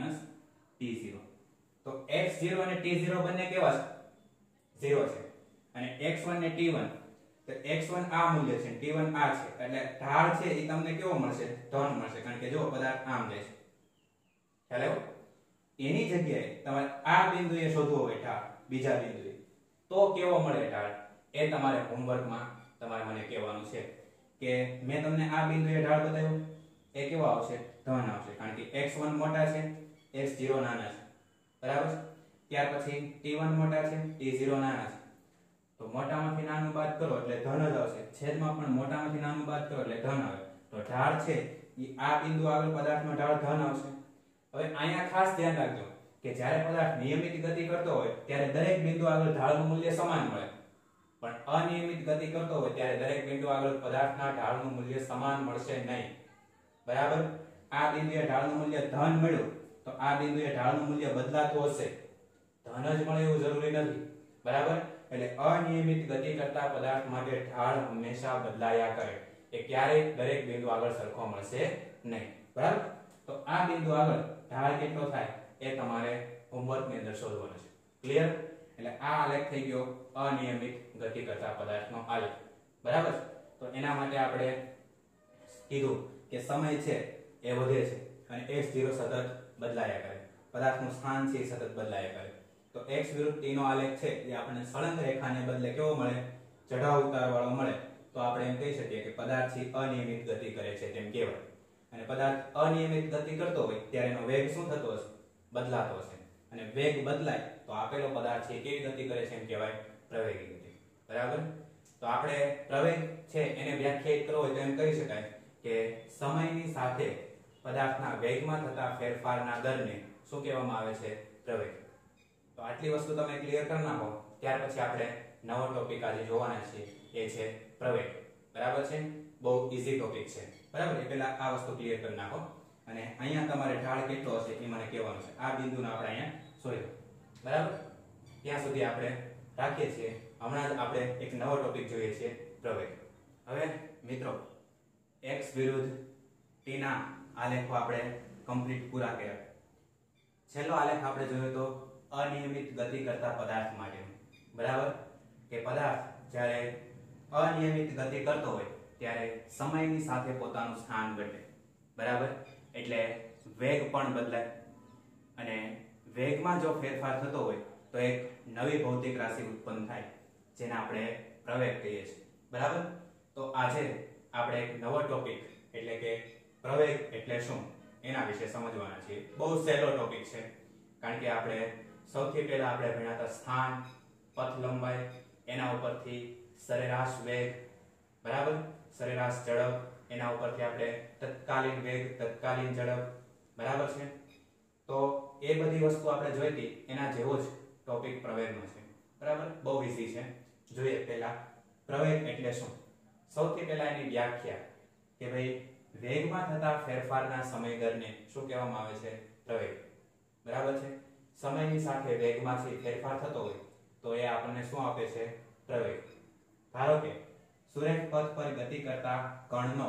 T0. તો x0 અને T0 બંને કેવા છે? 0 છે. અને x1 ને T1, તો x1 આ મૂલ્ય છે, T1 આ છે, એટલે ઢાળ છે એ તમને કેવો મળશે? ધન મળશે. કારણ કે જો પદાર્થ આમ જાય છે, ખ્યાલ આવ્યો? એની જગ્યાએ તમારે આ બિંદુએ શોધવો હોય ઢાળ, બીજા બિંદુએ, તો કેવો મળે ઢાળ? એ તમારે હોમવર્કમાં તમારે મને કહેવાનું છે કે મેં તમને આ બિંદુએ ઢાળ બતાવ્યો, એ કેવો આવશે? ધન આવશે. કારણ કે x1 મોટા છે, x0 નાના છે, બરાબર. ત્યાર પછી T1 મોટા છે, T0 નાના છે. તો મોટામાંથી નાનું બાદ કરો એટલે ધન જ આવશે. છેદમાં પણ મોટામાંથી નાનું બાદ કરો એટલે ધન આવે. તો ઢાળ છે એ આ બિંદુ આગળ પદાર્થનો ઢાળ ધન આવશે. હવે અહીંયા ખાસ ધ્યાન રાખજો કે જ્યારે પદાર્થ નિયમિત ગતિ કરતો હોય ત્યારે દરેક બિંદુ આગળ ઢાળનું મૂલ્ય સમાન મળે, પણ અનિયમિત ગતિ કરતો હોય ત્યારે દરેક બિંદુ આગળ પદાર્થના ઢાળનું મૂલ્ય સમાન મળશે નહીં, બરાબર. આ બિંદુએ ઢાળનું મૂલ્ય ધન મળ્યું તો આ બિંદુએ ઢાળનું મૂલ્ય બદલાતું હશે. ધન જ મળે એવું જરૂરી નથી, બરાબર. એટલે અનિયમિત ગતિ કરતા પદાર્થ માટે ઢાળ હંમેશા બદલાયા કરે. એ ક્યારેય દરેક બિંદુ આગળ સરખો મળશે નહીં, બરાબર. તો આ બિંદુ આગળ ઢાળ કેટલો થાય એ તમારે હોમવર્કની અંદર શોધવાનું છે. ક્લિયર? એટલે આ આલેખ થઈ ગયો અનિયમિત ગતિ કરતા પદાર્થનો આલેખ, બરાબર. તો એના માટે આપણે કીધું કે સમય છે એ વધે છે અને x0 સતત બદલાયા કરે, પદાર્થનું સ્થાન છે એ સતત બદલાયા કરે. તો x વિરુદ્ધ t નો આલેખ છે એ આપણને સળંગ રેખાને બદલે કેવો મળે? ચઢાવ ઉતાર વાળો મળે. તો આપણે એમ કહી શકીએ કે પદાર્થ અનિયમિત ગતિ કરે છે તેમ કહેવાય. અને પદાર્થ અનિયમિત ગતિ કરતો હોય ત્યારે એનો વેગ શું થતો હશે? બદલાતો હશે. અને વેગ બદલાય તો આપેલો પદાર્થ છે કેવી ગતિ કરે છે એમ કહેવાય? પ્રવેગી ગતિ, બરાબર. તો આપણે પ્રવેગ છે એને વ્યાખ્યાયિત કરવો હોય તો એમ કહી શકાય કે સમયની સાથે પદાર્થના વેગમાં થતા ફેરફારના દરને શું કહેવામાં આવે છે? પ્રવેગ. તો આટલી વસ્તુ તમે ક્લિયર કરી નાખો ત્યાર પછી આપણે નવો ટોપિક આજે જોવાના છે એ છે પ્રવેગ, બરાબર છે. બહુ ઈઝી ટોપિક છે, બરાબર. એ પહેલા આ વસ્તુ ક્લિયર કરી નાખો અને અહીંયા તમારે ઢાળ કેટલો હશે એ મને કહેવાનું છે. આ બિંદુને આપણે અહીંયા શોધ્યો, બરાબર. ત્યાં સુધી આપણે રાખીએ છીએ. હમણાં જ આપણે એક નવો ટોપિક જોઈએ છીએ, પ્રવેગ. હવે મિત્રો x વિરુદ્ધ t ના આલેખો આપણે કમ્પ્લીટ પૂરા કર્યા. છેલ્લો આલેખ આપણે જોયો તો અનિયમિત ગતિ કરતા પદાર્થ માટે, બરાબર. કે પદાર્થ જ્યારે અનિયમિત ગતિ કરતો હોય ત્યારે સમયની સાથે પોતાનું સ્થાન બદલે, બરાબર? એટલે વેગ પણ બદલાય અને વેગમાં જો ફેરફાર થતો હોય તો એક નવી ભૌતિક રાશિ ઉત્પન્ન થાય જેને આપણે પ્રવેગ કહીએ છીએ, બરાબર? તો આજે આપણે એક નવો ટોપિક એટલે કે પ્રવેગ એટલે શું એના વિશે સમજવાના છીએ. બહુ સહેલો ટોપિક છે કારણ કે આપણે સૌથી પહેલા આપણે ભણ્યા હતા સ્થાન, પથ લંબાઈ, એના ઉપરથી સરેરાશ વેગ, બરાબર? સરેરાશ ઝડપ, એના ઉપરથી આપણે તત્કાલીન વેગ, તત્કાલીન ઝડપ, બરાબર છે? તો એ બધી વસ્તુ આપણે જોઈ હતી એના જેવો જ ટોપિક પ્રવેગનો છે, બરાબર? બહુ ઈઝી છે. જોઈએ પહેલા પ્રવેગ એટલે શું. સૌથી પહેલા એની વ્યાખ્યા કે ભાઈ વેગમાં થતા ફેરફારના સમયગળને શું કહેવામાં આવે છે? પ્રવેગ, બરાબર છે? સમયની સાથે વેગમાંથી ફેરફાર થતો હોય તો એ આપણને શું આપે છે? પ્રવેગ. ધારો કે સુરેખ પથ પર ગતિ કરતા કણનો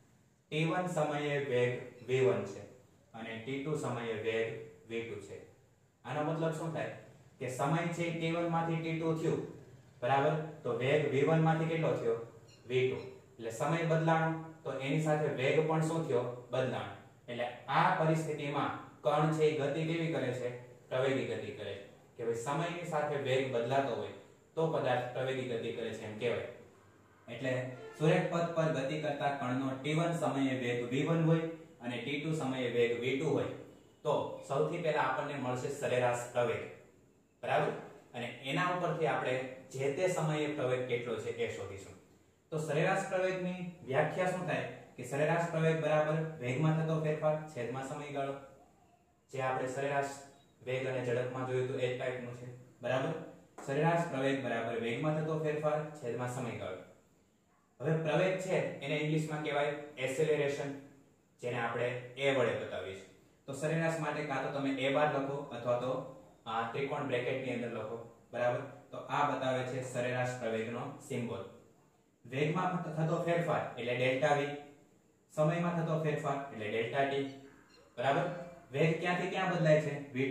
t1 સમયે વેગ v1 છે અને t2 સમયે વેગ v2 છે. આનો મતલબ શું થાય કે સમય છે t1 માંથી t2 થયું, બરાબર? તો વેગ v1 માંથી કેટલો થયો? v2. એટલે સમય બદલાણો તો એની સાથે વેગ પણ શું થયો? બદલાણો. એટલે આ પરિસ્થિતિમાં કણ છે એ ગતિ કેવી કરે છે? પ્રવેગી ગતિ કરે છે. કે ભાઈ સમયની સાથે વેગ બદલાતો હોય તો પદાર્થ પ્રવેગી ગતિ કરે છે એમ કહેવાય. એટલે સુરેખ પથ પર ગતિ કરતા કણનો t1 સમયે વેગ v1 હોય અને t2 સમયે વેગ v2 હોય તો સૌથી પહેલા આપણને મળશે સરેરાશ પ્રવેગ, બરાબર? અને એના ઉપરથી આપણે જે તે સમયે પ્રવેગ કેટલો છે એ શોધીશું. તો સરેરાશ પ્રવેગની વ્યાખ્યા શું થાય કે સરેરાશ પ્રવેગ બરાબર વેગમાં થતો ફેરફાર છેદમાં સમયગાળો. જે આપણે સરેરાશ વેગ અને ઝડપમાં જોયું તો એ ટાઈપનું છે, બરાબર? સરેરાશ પ્રવેગ બરાબર વેગમાં થતો ફેરફાર છેદમાં સમયગાળો. હવે પ્રવેગ છે એને ઇંગ્લિશમાં કહેવાય એસેલેરેશન, જેને આપણે a વડે બતાવીશું. તો સરેરાશ માટે કાં તો તમે a બાર લખો અથવા તો આ ત્રિકોણ બ્રેકેટની અંદર લખો, બરાબર? તો આ બતાવે છે સરેરાશ પ્રવેગનો સિમ્બોલ. વેગમાં થતો ફેરફાર એટલે ડેલ્ટા v, સમયમાં થતો ફેરફાર એટલે ડેલ્ટા t, બરાબર? વેગ ક્યાંથી ક્યાં બદલાય છે? v2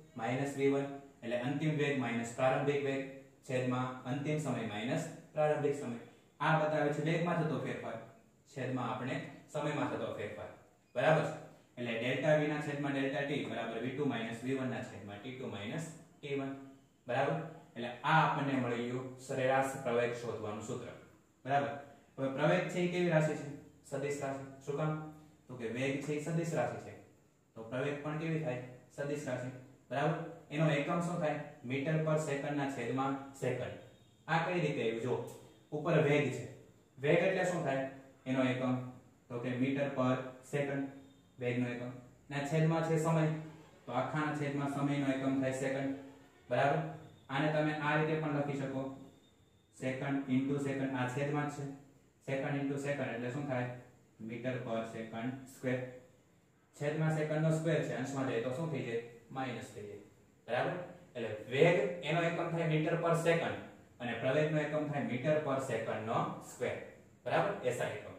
v1 એટલે અંતિમ વેગ માઈનસ પ્રારંભિક વેગ છેદમાં અંતિમ સમય માઈનસ પ્રારંભિક સમય. આ બતાવે છે વેગમાં થતો ફેરફાર છેદમાં આપણે સમયમાં થતો ફેરફાર, બરાબર? એટલે ડેલ્ટા v ના છેદમાં ડેલ્ટા t બરાબર v2 v1 ના છેદમાં t2 t1, બરાબર? એટલે આ આપણને મળી ગયું સરેરાશ પ્રવેગ શોધવાનું સૂત્ર, બરાબર? હવે પ્રવેગ છે એ કેવી રાશિ છે? સદિશ રાશિ. શું કામ? તો કે વેગ છે એ સદિશ રાશિ છે તો પ્રવેગ પણ કેવી થાય? સદિશ રાશિ, બરાબર? એનો એકમ શું થાય? મીટર પર સેકન્ડ ના છેદમાં સેકન્ડ. આ કઈ રીતે આવ્યું? જો ઉપર વેગ છે, વેગ એટલે શું થાય? એનો એકમ તો કે મીટર પર સેકન્ડ વેગનો એકમ, ના છેદમાં છે સમય તો આખાના છેદમાં સમયનો એકમ થાય સેકન્ડ, બરાબર? આને તમે આ રીતે પણ લખી શકો સેકન્ડ ઇન્ટુ સેકન્ડ. આ છેદમાં જ છે સેકન્ડ ઇન્ટુ સેકન્ડ એટલે શું થાય? મીટર પર સેકન્ડ સ્ક્વેર. છેદમાં સેકન્ડનો સ્ક્વેર છે, અંશમાં જાય તો શું થઈ જાય? માઈનસ થઈ જાય, બરાબર? એટલે વેગ એનો એકમ થાય મીટર પર સેકન્ડ અને પ્રવેગનો એકમ થાય મીટર પર સેકન્ડનો સ્ક્વેર, બરાબર? એસઆઈ એકમ.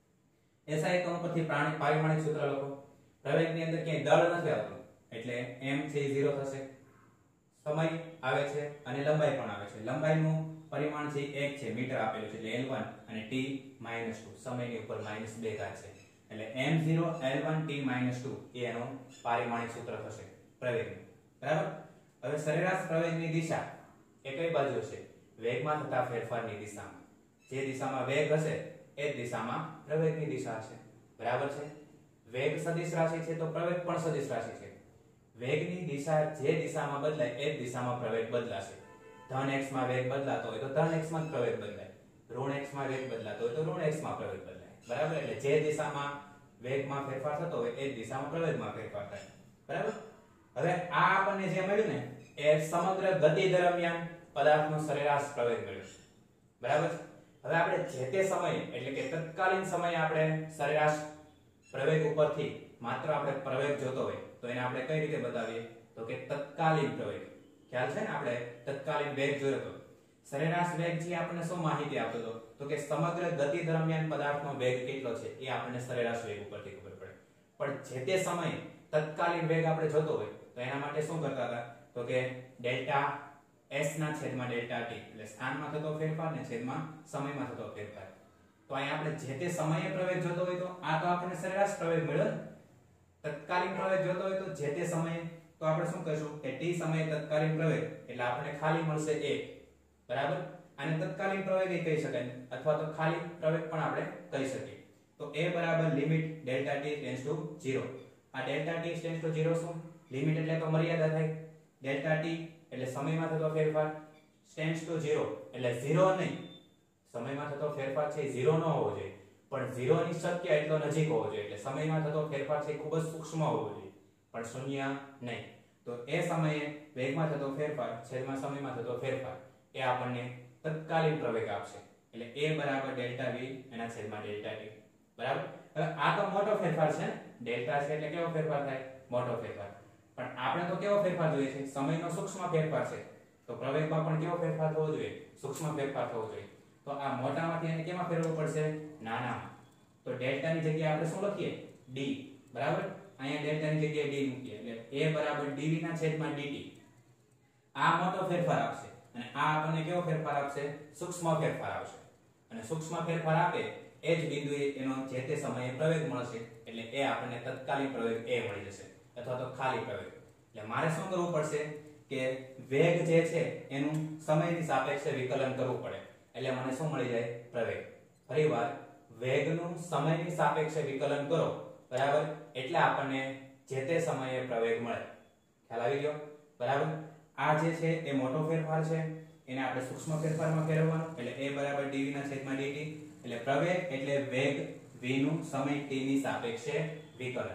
એસઆઈ એકમ પરથી પારિમાણિક સૂત્ર લખો. પ્રવેગની અંદર ક્યાંય દળ નથી આવતું એટલે m છે 0 થશે. સમય આવે છે અને લંબાઈ પણ આવે છે. લંબાઈનું પરિમાણ છે 1 છે, મીટર આપેલું છે એટલે L1 અને t -2. સમયની ઉપર -2 ઘાત છે એટલે m0 L1 t -2 એ એનું પારિમાણિક સૂત્ર થશે પ્રવેગનું, બરાબર? હવે સરેરાશ પ્રવેગની દિશા એ કઈ બાજુ છે? વેગમાં થતા ફેરફારની દિશામાં. જે દિશામાં વેગ હશે એ જ દિશામાં પ્રવેગની દિશા હશે, બરાબર છે? વેગ સદિશ રાશિ છે તો પ્રવેગ પણ સદિશ રાશિ છે. વેગની દિશા જે દિશામાં બદલાય એ જ દિશામાં પ્રવેગ બદલાશે. ધન x માં વેગ બદલાતો હોય તો ધન x માં જ પ્રવેગ બદલાય, ઋણ x માં વેગ બદલાતો હોય તો ઋણ x માં પ્રવેગ બદલાય, બરાબર? એટલે જે દિશામાં વેગમાં ફેરફાર થતો હોય એ જ દિશામાં પ્રવેગમાં ફેરફાર થાય, બરાબર? હવે આ આપણને જે મળ્યું ને એ સમગ્ર ગતિ દરમિયાન પદાર્થનો સરેરાશ પ્રવેગ મળ્યો, બરાબર? હવે આપણે જે તે સમયે એટલે કે તત્કાલીન સમયે આપણે સરેરાશ પ્રવેગ ઉપરથી માત્ર આપણે પ્રવેગ જોતો હોય તો એને આપણે કઈ રીતે બતાવીએ? તો કે તત્કાલીન પ્રવેગ. ખ્યાલ છે ને? આપણે તત્કાલીન વેગ જોયો તો સરેરાશ વેગ જે આપણને શું માહિતી આપતો હતો? તો કે સમગ્ર ગતિ દરમિયાન પદાર્થનો વેગ કેટલો છે એ આપણને સરેરાશ વેગ ઉપરથી ખબર પડે. પણ જે તે સમયે તત્કાલીન વેગ આપણે જોતો હોય તો એના માટે શું કરતા હતા? તો કે ડેલ્ટા s ના છેદમાં ડેલ્ટા t એટલે સ્થાનમાં થતો ફેરફાર ને છેદમાં સમયમાં થતો ફેરફાર. તો અહીં આપણે જે તે સમયે પ્રવેગ જોતો હોય તો આ તો આપણને સરેરાશ પ્રવેગ મળ્યો. તત્કાલીન પ્રવેગ જોતો હોય તો જે તે સમયે તો આપણે શું કહીશું કે t સમયે તત્કાલીન પ્રવેગ એટલે આપણને ખાલી મળશે a. બરાબર. આને તત્કાલીન પ્રવેગ કહી શકાય અથવા તો ખાલી પ્રવેગ પણ આપણે કહી શકીએ. તો a બરાબર limit delta t tends to 0. આ ડેલ્ટા t ટેન્ડ્સ ટુ 0 શું લિમિટ એટલે તો મર્યાદા થાય. ડેલ્ટા t એટલે સમયમાં થતો ફેરફાર ટેન્ડ્સ ટુ 0 એટલે 0 નહીં. સમયમાં થતો ફેરફાર છે 0 ન હોવો જોઈએ પણ 0 ની શક્ય એટલો નજીક હોવો જોઈએ. એટલે સમયમાં થતો ફેરફાર છે ખૂબ જ સૂક્ષ્મ હોવો જોઈએ પણ શૂન્ય નહીં. તો એ સમયે વેગમાં થતો ફેરફાર છેદમાં સમયમાં થતો ફેરફાર એ આપણને તત્કાલીન પ્રવેગ આપશે. એટલે a બરાબર ડેલ્ટા v એના છેદમાં ડેલ્ટા t. બરાબર. હવે આ તો મોટો ફેરફાર છે. ડેલ્ટા છે એટલે કેવો ફેરફાર થાય? મોટો ફેરફાર. પણ આપણે તો કેવો ફેરફાર જોઈએ છે? સમયનો સૂક્ષ્મ ફેરફાર છે. તો પ્રવેગમાં પણ કેવો ફેરફાર થવો જોઈએ? સૂક્ષ્મ ફેરફાર થવો જોઈએ. તો આ મોટામાંથી એને કેમાં ફેરવવું પડશે? નાનામાં. તો ડેલ્ટા ની જગ્યાએ આપણે શું લખીએ? d. બરાબર. અહીંયા ડેલ્ટા ની જગ્યાએ d મૂકીએ એટલે a બરાબર dv ના છેદમાં dt. આ મોટો ફેરફાર આપશે અને આ આપણને કેવો ફેરફાર આપશે? સૂક્ષ્મ ફેરફાર આપશે. અને સૂક્ષ્મ ફેરફાર આપે એ જ બિંદુએ એનો જે તે સમયે પ્રવેગ મળશે એટલે એ આપણને તત્કાલીન પ્રવેગ a મળી જશે અથવા તો ખાલી પ્રવેગ. એટલે મારે શું કરવું પડશે કે વેગ જે છે એનું સમયની સાપેક્ષે વિકલન કરવું પડે એટલે મને શું મળી જાય? પ્રવેગ. ફરીવાર વેગનું સમયની સાપેક્ષે વિકલન કરો બરાબર એટલે આપણને જે તે સમયે પ્રવેગ મળે. ખ્યાલ આવી ગયો? બરાબર. આ જે છે એ મોટો ફેરફાર છે એને આપણે સૂક્ષ્મ ફેરફારમાં ફેરવવાનો એટલે a બરાબર dv ના છેદમાં dt. એટલે પ્રવેગ એટલે વેગ v નું સમય t ની સાપેક્ષે વિકલન.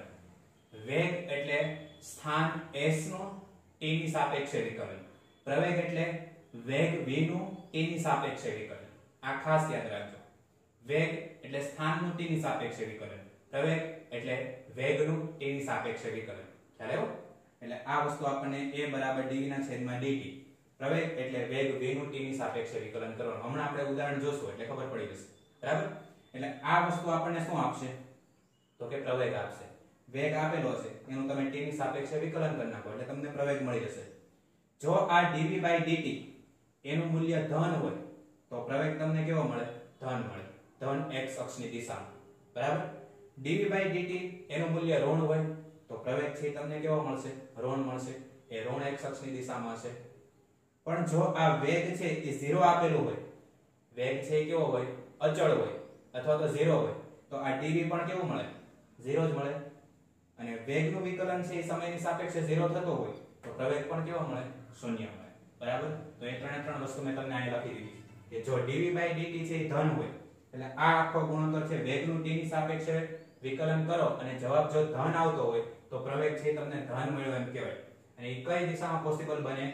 વેગ એટલે સ્થાન s નું t ની સાપેક્ષે વિકલન. પ્રવેગ એટલે વેગ v નું t ની સાપેક્ષે વિકલન. આ ખાસ યાદ રાખજો. વેગ એટલે સ્થાનનું t ની સાપેક્ષે વિકલન. પ્રવેગ એટલે વેગનું t ની સાપેક્ષે વિકલન. ખ્યાલ આવ્યો? એટલે આ વસ્તુ આપણને a બરાબર dv ના છેદમાં dt. પ્રવેગ એટલે વેગ v નું t ની સાપેક્ષે વિકલન કરવાનું. હમણાં આપણે ઉદાહરણ જોશું એટલે ખબર પડી જશે. બરાબર. એટલે આ વસ્તુ આપણને શું આપશે? તો કે પ્રવેગ આપશે. વેગ આપેલો છે એનું તમે t ની સાપેક્ષે વિકલન કરી નાખો એટલે તમને પ્રવેગ મળી જશે. જો આ dv/dt એનું મૂલ્ય ધન હોય તો પ્રવેગ તમને કેવો મળે? ધન મળે. ધન x અક્ષની દિશામાં. બરાબર. dv/dt એનું મૂલ્ય ઋણ હોય તો પ્રવેગ છે તમને કેવો મળશે? ઋણ મળશે. એ ઋણ x અક્ષની દિશામાં હશે. પણ જો આ વેગ છે એ 0 આપેલું હોય, વેગ છે કેવો હોય? અચળ હોય અથવા તો 0 હોય તો આ dv પણ કેવું મળે? 0 જ મળે. અને વેગનું વિકલન છે એ સમયની સાપેક્ષે 0 થતો હોય તો પ્રવેગ પણ કેવો મળે? 0 મળે. બરાબર. તો એ ત્રણ વસ્તુ મેં તમને અહીં લખી દીધી કે જો dv/dt છે એ ધન હોય એટલે આ આખો ગુણોત્તર છે વેગનું t ની સાપેક્ષે વિકલન કરો અને જવાબ જો ધન આવતો હોય તો પ્રવેગ છે તમને ધન મળ્યો એમ કહેવાય. અને એ કઈ દિશામાં પોસિબલ બને?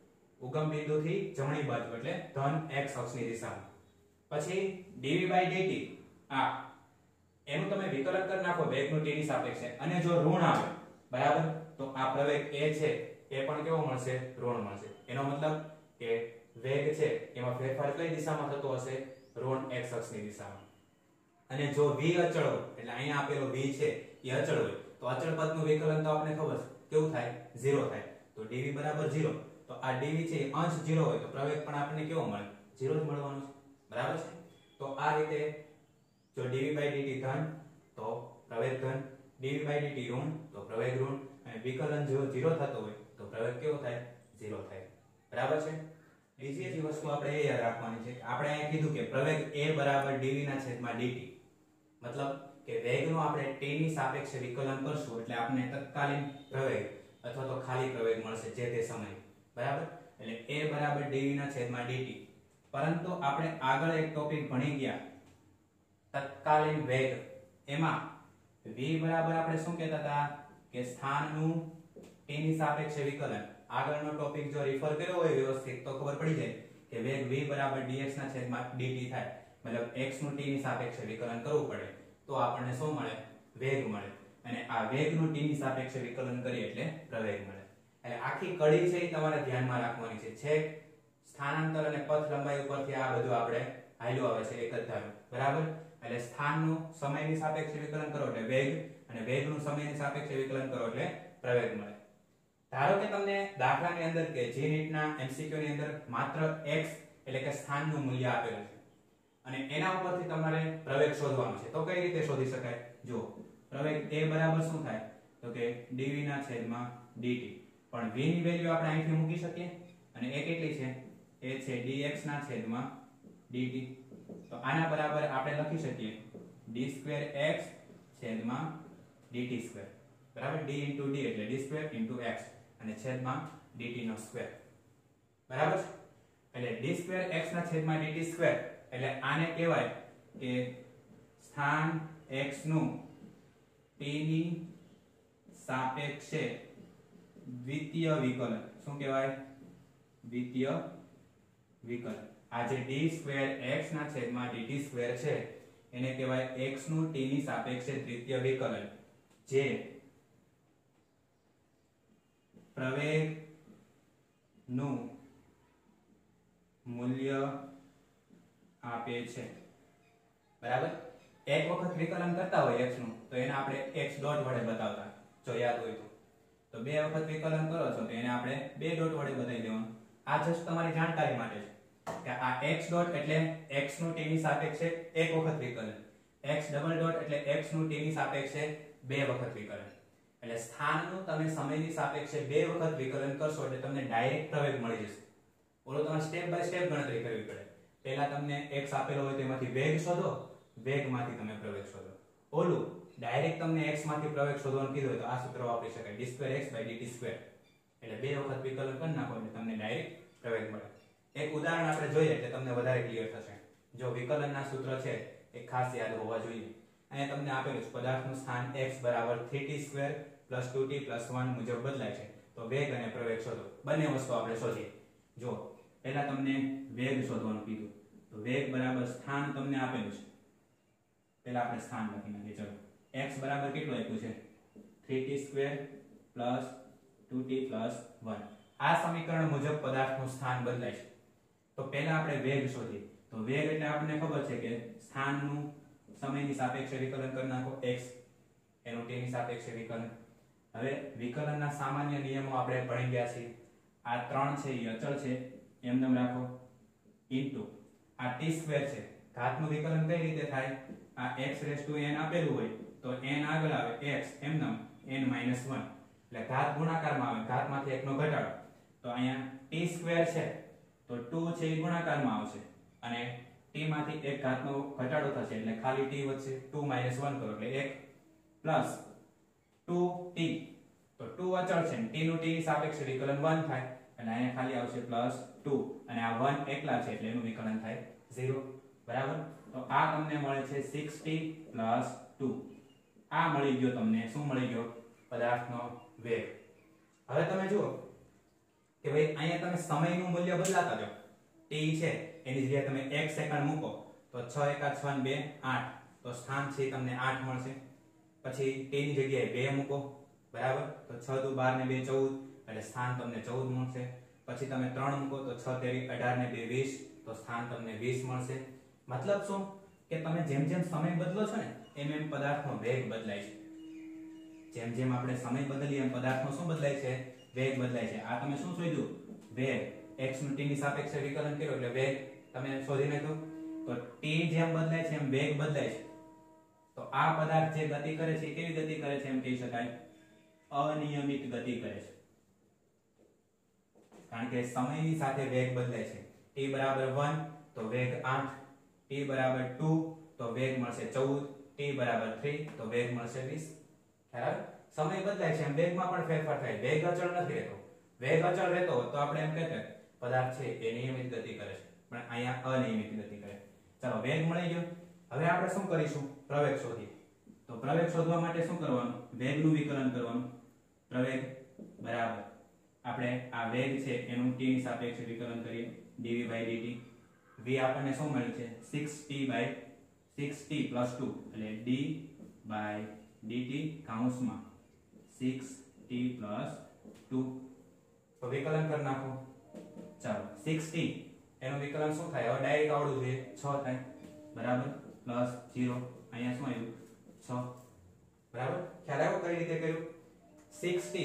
ઉગમ બિંદુથી જમણી બાજુ એટલે ધન x અક્ષની દિશામાં. પછી dv/dt આ એનું તમે વિકલન કરી નાખો વેગનું t ની સાપેક્ષે અને જો ઋણ આવે બરાબર તો આ પ્રવેગ a છે એ પણ કેવો મળશે? ઋણ મળશે. એનો મતલબ કે વેગ છે એમાં ફેરફાર કઈ દિશામાં થતો હશે? ઋણ x અક્ષની દિશામાં. અને જો v અચળ હોય એટલે અહીંયા આપેલો v છે એ અચળ હોય તો અચળ પદનું વિકલન તો આપણે ખબર છે કેવું થાય? 0 થાય. તો dv બરાબર 0 તો આ dv છે અંશ 0 હોય તો પ્રવેગ પણ આપણને કેવો મળે? 0 જ મળવાનો છે. બરાબર છે. તો આ રીતે જો dv/dt ધન તો પ્રવેગ ધન, dv/dt ઋણ તો પ્રવેગ ઋણ અને વિકલન જો 0 થતો હોય તો પ્રવેગ કેવો થાય? 0 થાય. બરાબર છે. બીજી વસ્તુ આપણે એ યાદ રાખવાની છે કે આપણે અહીંયા કીધું કે પ્રવેગ a બરાબર dv ના છેદમાં dt. મતલબ કે વેગનું આપણે t ની સાપેક્ષે વિકલન કરશું એટલે આપણને તત્કાલીન પ્રવેગ અથવા તો ખાલી પ્રવેગ મળશે જે તે સમયે. બરાબર. એટલે a બરાબર dv ના છેદમાં dt. પરંતુ આપણે આગળ એક ટોપિક ભણી ગયા તત્કાલીન વેગ. એમાં v બરાબર આપણે શું કહેતા હતા કે સ્થાનનું t ની સાપેક્ષે વિકલન. આગળનો ટોપિક જો રિફર કર્યો હોય વ્યવસ્થિત તો ખબર પડી જાય કે વેગ v બરાબર dx ના છેદમાં dt થાય. મતલબ x નું t ની સાપેક્ષે વિકલન કરવું પડે તો આપણને શું મળે? વેગ મળે. અને આ વેગનું t ની સાપેક્ષે વિકલન કરીએ એટલે પ્રવેગ મળે. એટલે આખી કડી છે એ તમારે ધ્યાનમાં રાખવાની છે. છેક સ્થાનાંતર અને પથ લંબાઈ ઉપરથી આ બધું આપણે હાલ્યું આવે છે એક જ ધારું. બરાબર. એટલે સ્થાનનું સમયની સાપેક્ષે વિકલન કરો એટલે વેગ અને વેગનું સમયની સાપેક્ષે વિકલન કરો એટલે પ્રવેગ મળે. ધારો કે તમને દાખલાની અંદર કે જે નીટના એમસીક્યુ ની અંદર માત્ર x એટલે કે સ્થાનનું મૂલ્ય આપેલું છે અને એના ઉપરથી તમારે પ્રવેગ શોધવાનો છે. તો કઈ રીતે શોધી શકાય? જો પ્રવેગ a બરાબર શું થાય? તો કે dv ના છેદમાં dt. પણ v ની વેલ્યુ આપણે અહીંથી મૂકી શકીએ અને એ કેટલી છે? એ છે dx ના છેદમાં dt. તો આના બરાબર આપણે લખી શકીએ d2x છેદમાં dt2. બરાબર, d * d એટલે d2 * x અને છેદમાં dt નો સ્ક્વેર. બરાબર છે? એટલે d2x ના છેદમાં dt2 એટલે આને કહેવાય કે સ્થાન x નું t ની સાપેક્ષે દ્વિતીય વિકલન. શું કહેવાય? દ્વિતીય વિકલન. આ જે d2x ના છેદમાં dt2 છે એને કહેવાય x નું t ની સાપેક્ષે દ્વિતીય વિકલન, જે પ્રવેગ નું મૂલ્ય આપે છે. બરાબર, એક વખત વિકલન કરતા હોય x નું તો એને આપણે x ડોટ વડે બતાવતા, જો યાદ હોય તો બે વખત વિકલન કરો છો તો એને આપણે બે ડોટ વડે બતાવી દેવાનું. આ જસ્ટ તમારી જાણકારી માટે છે કે આ x ડોટ એટલે x નું t ની સાપેક્ષે એક વખત વિકલન, x ડબલ ડોટ એટલે x નું t ની સાપેક્ષે બે વખત વિકલન. એટલે સ્થાનનું તમે સમયની સાપેક્ષે બે વખત વિકલન કરશો એટલે તમને ડાયરેક્ટ પ્રવેગ મળી જશે. ઓલો તમારે સ્ટેપ બાય સ્ટેપ ગણતરી કરવી પડે. પહેલા તમને x આપેલો હોય તેમાંથી વેગ શોધો, વેગમાંથી તમે પ્રવેગ શોધો. ઓલું ડાયરેક્ટ તમને x માંથી પ્રવેગ શોધવાનું કીધું હોય તો આ સૂત્ર વાપરી શકાય, d2x/dt2. એટલે બે વખત વિકલન કરી નાખો એટલે તમને ડાયરેક્ટ પ્રવેગ મળે. એક ઉદાહરણ આપણે જોઈએ એટલે તમને વધારે ક્લિયર થશે. જો વિકલનના સૂત્ર છે એ ખાસ યાદ હોવા જોઈએ. અહીંયા તમને આપેલું છે પદાર્થનું સ્થાન x = 3t² + 2t + 1 મુજબ બદલાય છે. તો વેગ અને પ્રવેગ શોધો. બંને વસ્તુ આપણે શોધીએ. જો પહેલા તમને વેગ શોધવાનું કીધું તો વેગ બરાબર સ્થાન તમને આપેલું છે. પહેલા આપણે સ્થાન લખી નાખીએ. ચલો, x બરાબર કેટલું આપ્યું છે? 3t² + 2t + 1. આ સમીકરણ મુજબ પદાર્થનું સ્થાન બદલાય છે. તો પહેલા આપણે વેગ શોધીએ. તો વેગ એટલે આપણને ખબર છે કે સ્થાનનું સમયની સાપેક્ષે વિકલન કરી નાખો x, એનું t ની સાપેક્ષે વિકલન. હવે વિકલનના સામાન્ય નિયમો આપણે ભણી ગયા છીએ. આ 3 છે એ અચળ છે એમ રાખો, ઇન્ટુ આ t² છે, ઘાતનું વિકલન કઈ રીતે થાય? આ x⁻n આપેલું હોય તો n આગળ આવે x n - 1 એટલે ઘાત ગુણાકારમાં આવે, ઘાતમાંથી એકનો ઘટાડો. તો અહીંયા t² છે તો 2 છે એ ગુણાકારમાં આવશે અને t માંથી એક ઘાતનો ઘટાડો થશે એટલે ખાલી t વધશે. 2 - 1 કરો એટલે 1 પ્લસ 2t. તો 2 અચળ છે ને t નું t ની સાપેક્ષે વિકલન 1 થાય એટલે અહીંયા ખાલી આવશે +2 અને આ 1 એકલા છે એટલે એનું વિકલન થાય 0. બરાબર, તો આ તમને મળે છે 6t + 2. આ મળી ગયો તમને. શું મળી ગયો? પદાર્થનો વેગ. હવે તમે જુઓ કે ભાઈ અહીંયા તમે સમયનું મૂલ્ય બદલાતા જાઓ. t છે એની જગ્યાએ તમે 1 સેકન્ડ મૂકો તો 6 * 1 = 6 2 8 તો સ્થાન છે તમને 8 મળશે. પછી t ની જગ્યાએ 2 મૂકો, બરાબર, તો 6 * 2 = 12 ને 2 = 14 એટલે સ્થાન તમને 14 મળશે. પછી તમે 3 મૂકો તો 6 * 3 = 18 ને 2 = 20 તો સ્થાન તમને 20 મળશે. મતલબ શું કે તમે જેમ જેમ સમય બદલો છો ને એમ એમ પદાર્થનો વેગ બદલાય છે. જેમ જેમ આપણે સમય બદલીએ એમ પદાર્થનો શું બદલાય છે? વેગ બદલાય છે. આ તમે શું શોધ્યું? વેગ. x નું t ની સાપેક્ષે વિકલન કર્યું એટલે વેગ તમે શોધી નાખ્યો. તો t જેમ બદલાય છે એમ વેગ બદલાય છે. તો આ પદાર્થ જે ગતિ કરે છે એ કેવી ગતિ કરે છે? એમ કહી શકાય અનિયમિત ગતિ કરે છે. કારણ કે સમયની સાથે વેગ બદલાય છે. t = 1 તો વેગ 8, t = 2 તો વેગ મળશે 14, t = 3 તો વેગ મળશે 20. બરાબર, સમય બદલાય છે એમ વેગમાં પણ ફેરફાર થાય. વેગ અચળ નથી રહેતો. વેગ અચળ રહેતો તો આપણે એમ કહેતા પદાર્થ છે એ નિયમિત ગતિ કરે છે, પણ અહીંયા અનિયમિત ગતિ કરે. ચાલો, વેગ મળી ગયો. હવે આપણે શું કરીશું? પ્રવેગ શોધીએ. તો પ્રવેગ શોધવા માટે શું કરવાનું? વેગનું વિકલન કરવાનું. પ્રવેગ બરાબર આપણે આ વેગ છે એનું t ની સાપેક્ષે વિકલન કરીએ, dv/dt. v આપણને શું મળ્યું છે? 6t + 2 એટલે d/dt કૌંસમાં 6t + 2. તો વિકલન કરી નાખો. ચાલો, 6t એનું વિકલન શું થાય? હવે ડાયરેક્ટ આવડવું જોઈએ. 6 થાય, બરાબર, +0 અહીંયા શું આવ્યું? 6. બરાબર, ખ્યાલ આવ્યો કઈ રીતે કર્યું? 6t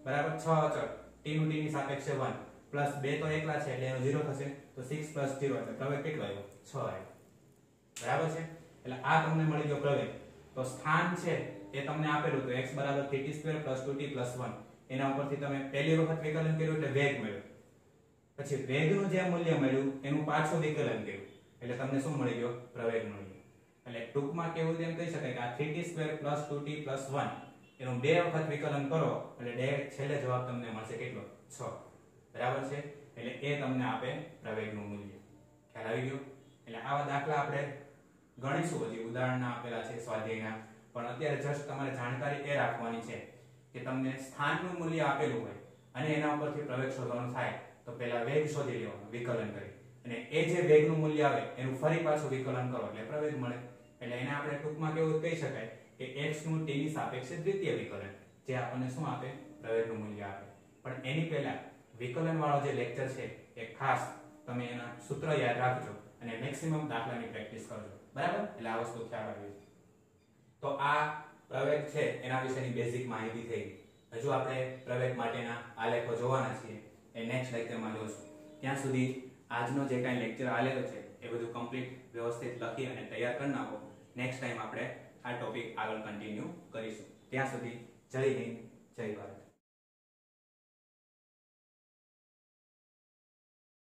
બરાબર 6 અચળ t નું t ની સાપેક્ષે 1 પ્લસ 2 તો એકલા છે એટલે એનો 0 થશે તો 6 પ્લસ 0 એટલે પ્રવેગ કેટલો આવ્યો 6 આવ્યો બરાબર છે એટલે આ તમને મળી ગયો પ્રવેગ તો સ્થાન છે એ તમને આપેલું તો x બરાબર 3t² + 2t + 1 એના ઉપરથી તમે પહેલી વખત વિકલન કર્યું એટલે વેગ મળ્યો પછી વેગનું જે મૂલ્ય મળ્યું એનું પાછું વિકલન કર્યું એટલે તમને શું મળી ગયો પ્રવેગ મળી ગયો એટલે ટૂંકમાં કેવું તેમ કહી શકાય કે આ 3t² + 2t + 1 એનું બે વખત વિકલન કરો એટલે ડાયરેક્ટ છેલ્લે જવાબ તમને મળશે કેટલો 6 બરાબર છે એટલે એ તમને આપે પ્રવેગનું મૂલ્ય ખ્યાલ આવી ગયો એટલે આવા દાખલા આપણે ગણીશું હજી ઉદાહરણ આપેલા છે સ્વાધ્યાયના પણ અત્યારે જસ્ટ તમારે જાણકારી એ રાખવાની છે કે તમને સ્થાનનું મૂલ્ય આપેલું હોય અને એના ઉપરથી પ્રવેગ શોધવાનું થાય તો પહેલા વેગ શોધી લેવાનો વિકલન કરી અને એ જે વેગનું મૂલ્ય આવે એનું ફરી પાછું વિકલન કરો એટલે પ્રવેગ મળે એટલે એને આપણે ટૂંકમાં કેવું કહી શકાય કે x નું t ની સાપેક્ષે દ્વિતીય વિકલન જે આપણને શું આપે પ્રવેગનું મૂલ્ય આપે પણ એની પહેલા વિકલન વાળો જે લેક્ચર છે એ ખાસ તમે એના સૂત્ર યાદ રાખજો અને મેક્સિમમ દાખલાની પ્રેક્ટિસ કરજો બરાબર એટલે આ વસ્તુ ખ્યાલ આવી તો આ પ્રવેગ છે એના વિશેની બેઝિક માહિતી થઈ ગઈ હજુ આપણે પ્રવેગ માટેના આલેખો જોવાના છીએ એ નેક્સ્ટ લેક્ચરમાં જોશું ત્યાં સુધી આજનો જે કાંઈ લેક્ચર આલેલો છે એ બધું કમ્પ્લીટ વ્યવસ્થિત લખી અને તૈયાર કરી નાખો નેક્સ્ટ ટાઈમ આપણે આ ટોપિક આગળ કન્ટિન્યુ કરીશું ત્યાં સુધી જય હિન્દ જય ભારત